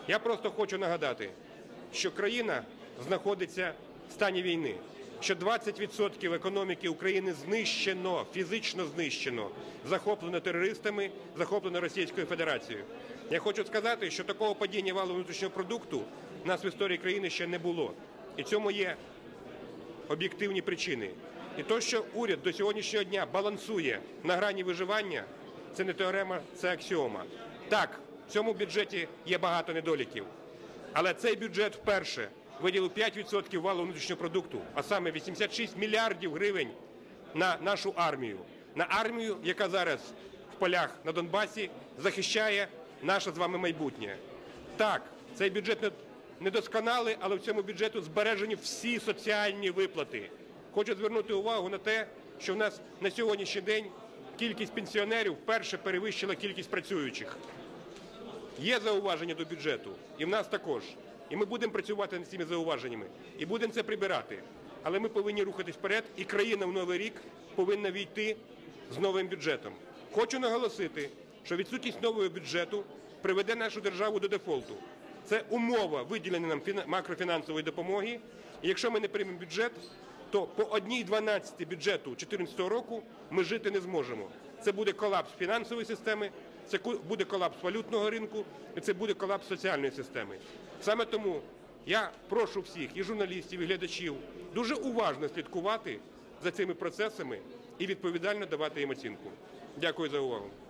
Я просто хочу нагадати, що країна знаходиться в стані війни, що 20% економіки України знищено, фізично знищено, захоплено терористами, захоплено Російською Федерацією. Я хочу сказати, що такого падіння валового внутрішнього продукту в нас в історії країни ще не було. І цьому є об'єктивні причини. І те, що уряд до сьогоднішнього дня балансує на грані виживання, це не теорема, це аксіома. Так, в цьому бюджеті є багато недоліків, але цей бюджет вперше виділив 5% валового внутрішнього продукту, а саме 86 мільярдів гривень на нашу армію. На армію, яка зараз в полях на Донбасі захищає наше з вами майбутнє. Так, цей бюджет недосконалий, але в цьому бюджету збережені всі соціальні виплати. Хочу звернути увагу на те, що в нас на сьогоднішній день кількість пенсіонерів вперше перевищила кількість працюючих. Є зауваження до бюджету, і в нас також. І ми будемо працювати над цими зауваженнями, і будемо це прибирати. Але ми повинні рухатись вперед, і країна в новий рік повинна війти з новим бюджетом. Хочу наголосити, що відсутність нового бюджету приведе нашу державу до дефолту. Це умова виділення нам макрофінансової допомоги. І якщо ми не приймемо бюджет, то по 1/12 бюджету 2014 року ми жити не зможемо. Це буде колапс фінансової системи, це буде колапс валютного ринку, і це буде колапс соціальної системи. Саме тому я прошу всіх, і журналістів, і глядачів, дуже уважно слідкувати за цими процесами і відповідально давати їм оцінку. Дякую за увагу.